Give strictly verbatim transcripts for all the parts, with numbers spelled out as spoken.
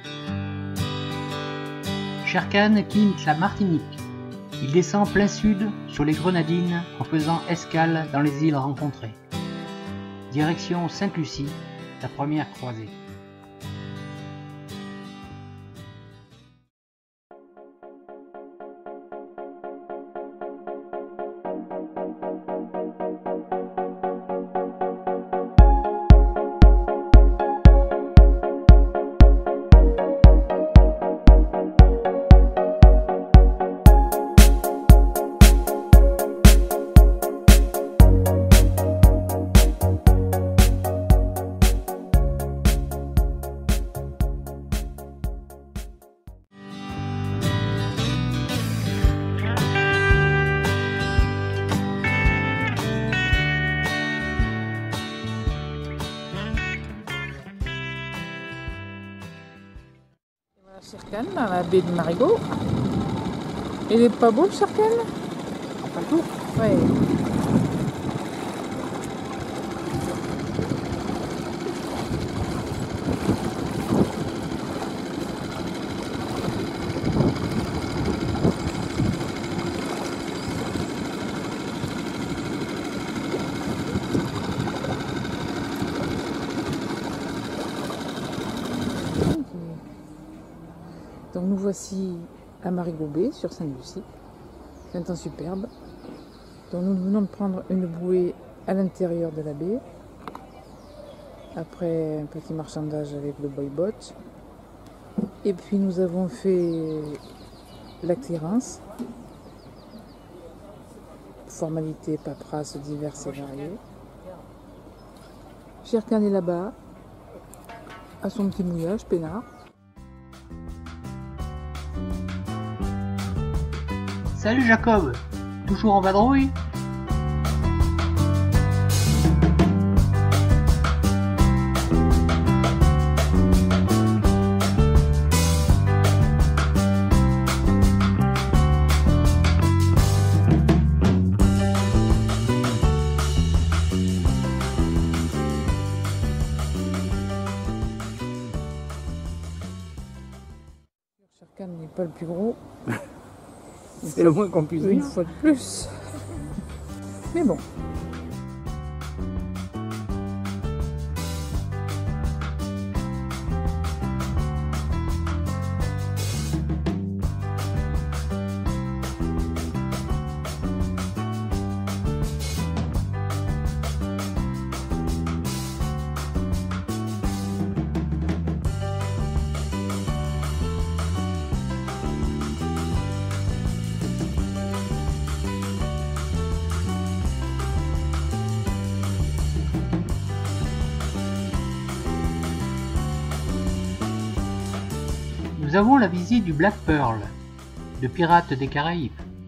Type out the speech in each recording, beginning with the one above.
Sherkan quitte la Martinique. Il descend plein sud sur les Grenadines en faisant escale dans les îles rencontrées. Direction Sainte-Lucie, la première croisée. Sherkan dans la baie de Marigot. Il est pas beau, Sherkan? Pas tout. Ouais. Donc nous voici à Marigot-Baie sur Sainte-Lucie. C'est un temps superbe. Donc nous venons de prendre une bouée à l'intérieur de la baie. Après un petit marchandage avec le boy-boat. Et puis nous avons fait la clearance. Formalités, paperasses diverses et variées. Sherkan est là-bas, à son petit mouillage, peinard. Salut Jacob, toujours en vadrouille? Sherkan n'est pas le plus gros. C'est le moins qu'on puisse dire. Une fois de plus. Mais bon. Nous avons la visite du Black Pearl, de Pirates des Caraïbes.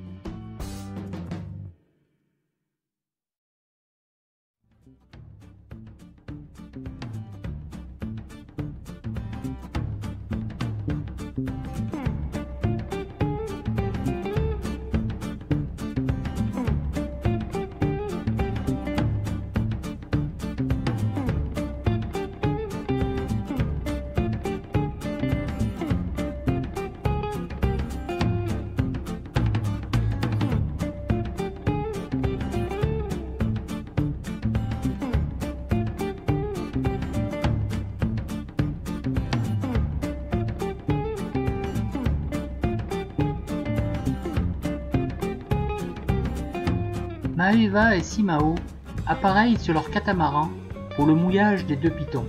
Maeva et Simao appareillent sur leur catamaran pour le mouillage des deux pitons.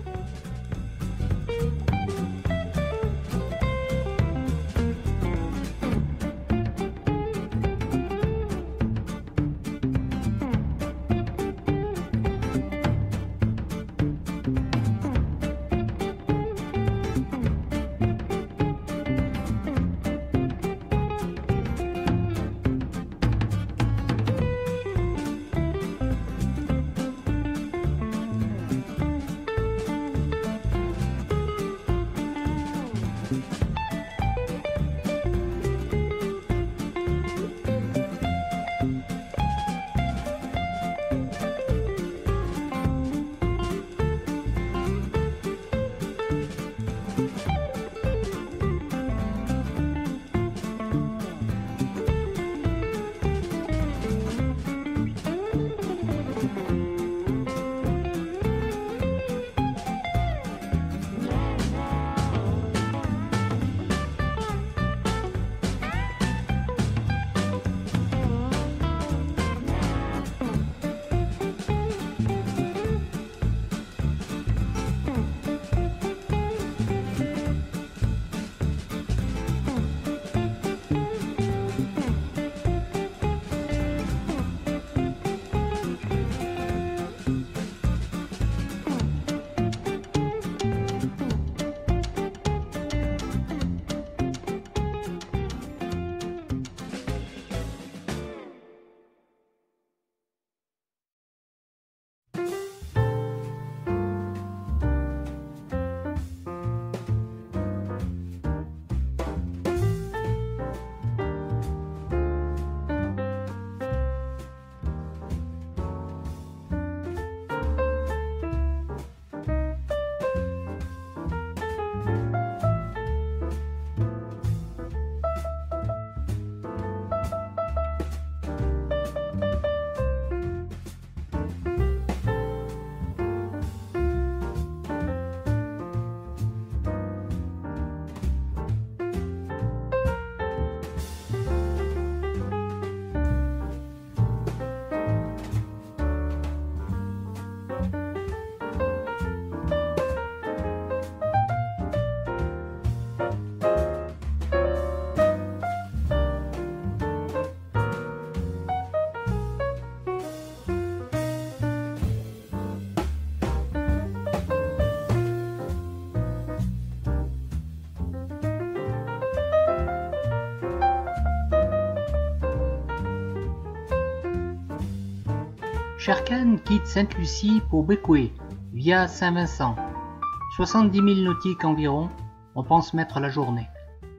Sherkan quitte Sainte-Lucie pour Bécoué via Saint-Vincent. soixante-dix milles nautiques environ, on pense mettre la journée.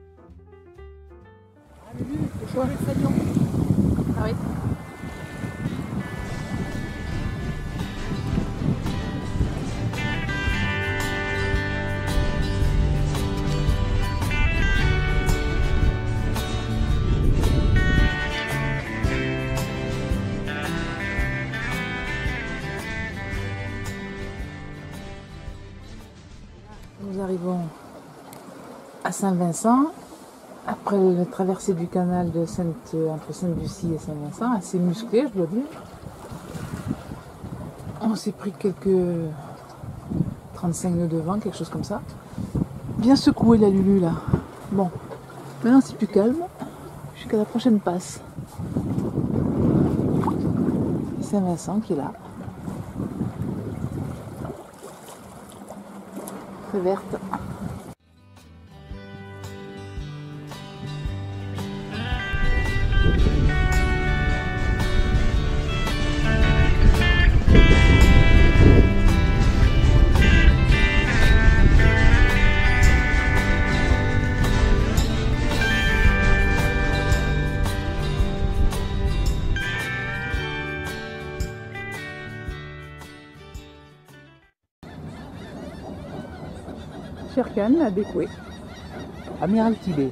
Ah oui. Nous arrivons à Saint-Vincent, après la traversée du canal de Sainte, entre Sainte-Lucie et Saint-Vincent, assez musclé, je dois dire. On s'est pris quelques trente-cinq nœuds de vent, quelque chose comme ça. Bien secoué la Lulu là. Bon, maintenant c'est plus calme, jusqu'à la prochaine passe. Saint-Vincent qui est là. Très verte. Sherkan à Bécoué. Admiralty Bay.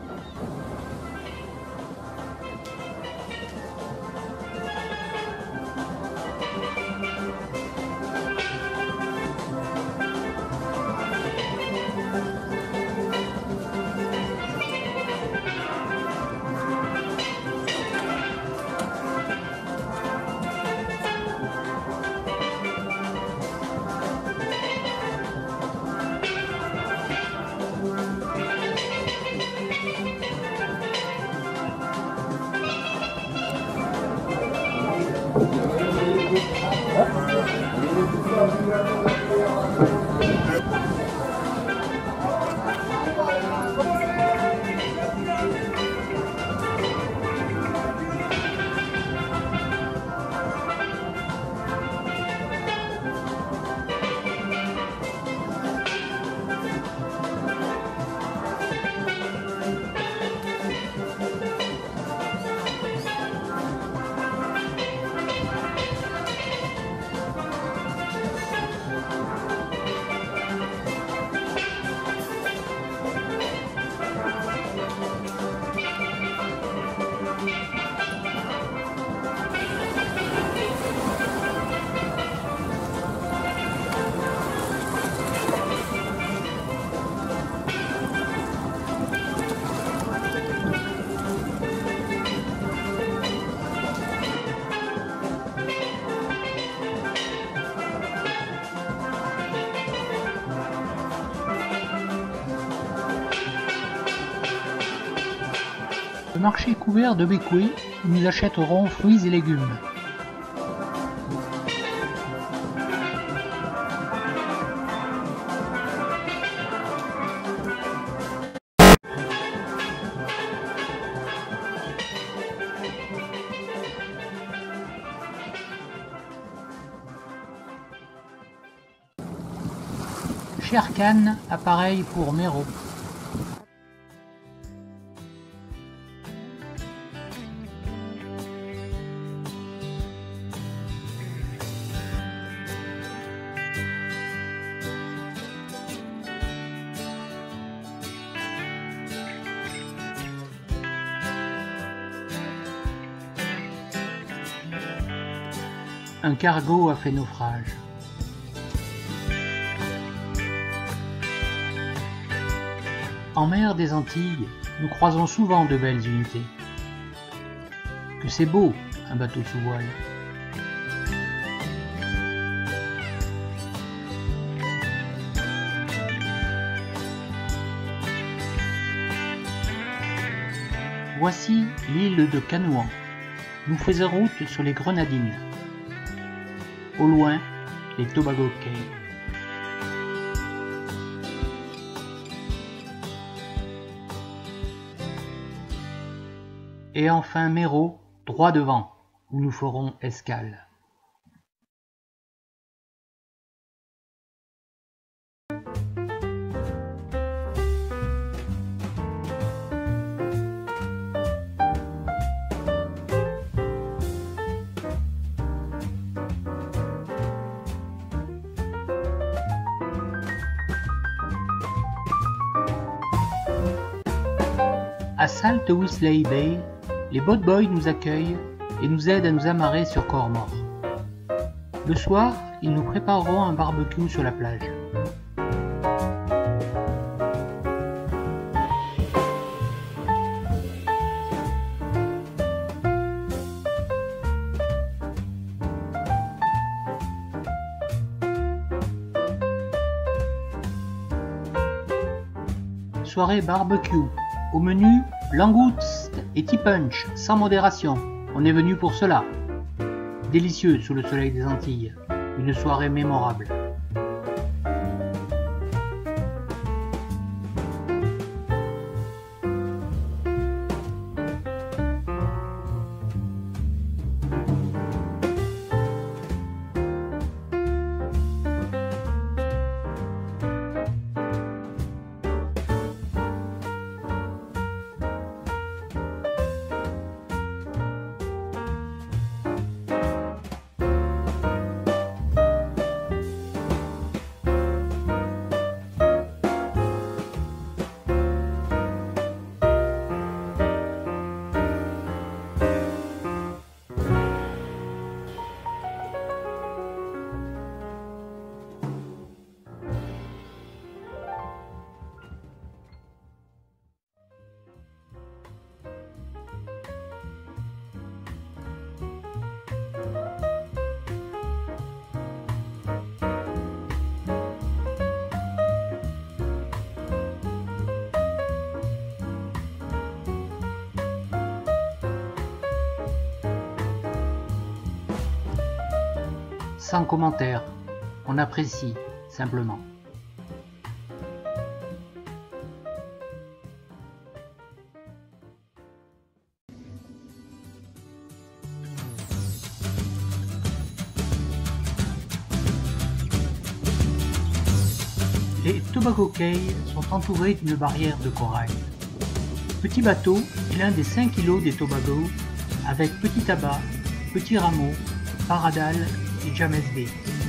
Le marché couvert de Bécoué, où nous achèterons fruits et légumes. Sherkan, appareil pour Méro. Un cargo a fait naufrage. En mer des Antilles, nous croisons souvent de belles unités. Que c'est beau, un bateau sous voile. Voici l'île de Canouan. Nous faisons route sur les Grenadines. Au loin, les Tobago Cay. Et enfin Méro, droit devant, où nous ferons escale. À Salt Wisley Bay, les boat boys nous accueillent et nous aident à nous amarrer sur corps mort. Le soir, ils nous prépareront un barbecue sur la plage. Soirée barbecue. Au menu, langoustes et T-punch, sans modération. On est venu pour cela. Délicieux sous le soleil des Antilles. Une soirée mémorable. Sans commentaire, on apprécie simplement. Les Tobago Cays sont entourés d'une barrière de corail. Petit bateau est l'un des cinq îlots des Tobago avec Petit Tabac, Petit Rameau, Paradal et James Bay.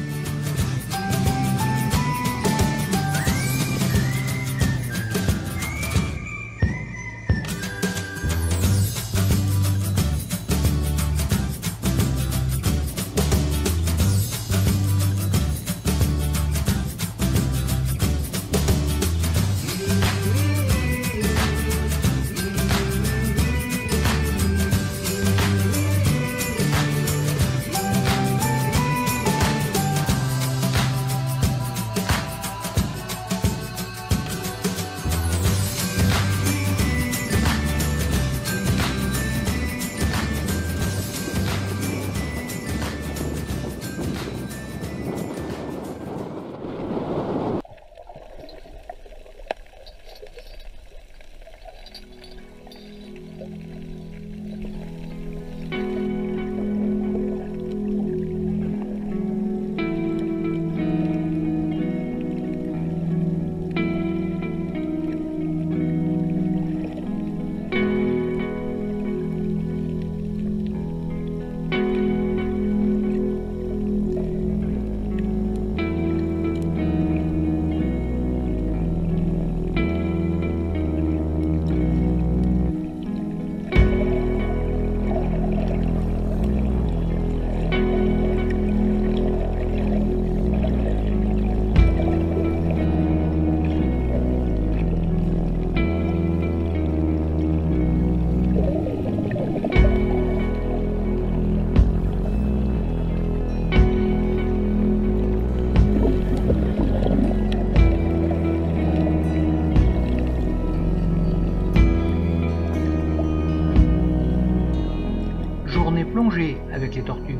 Plongée avec les tortues.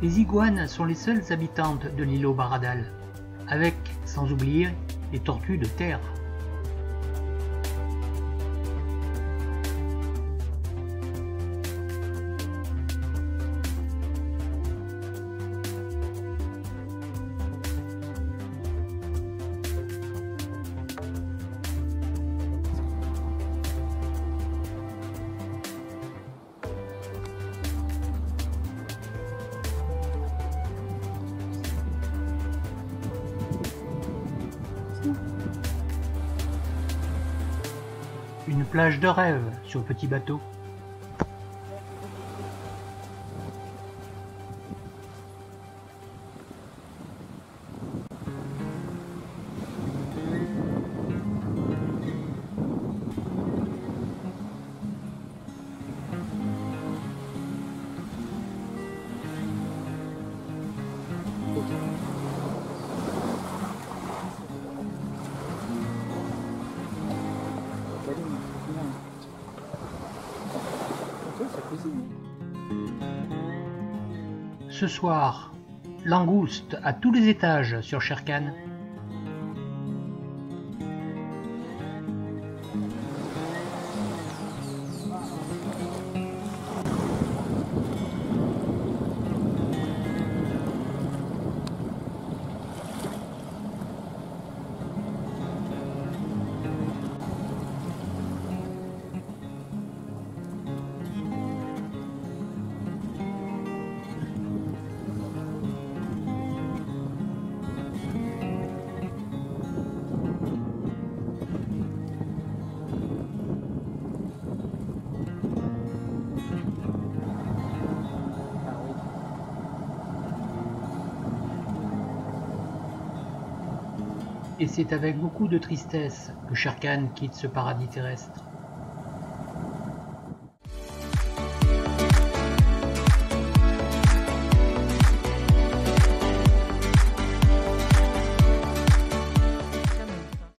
Les iguanes sont les seules habitantes de l'îlot Baradal, avec, sans oublier, les tortues de terre. Une plage de rêve sur petit bateau. Ce soir, langouste à tous les étages sur Sherkan. Et c'est avec beaucoup de tristesse que Sherkan quitte ce paradis terrestre.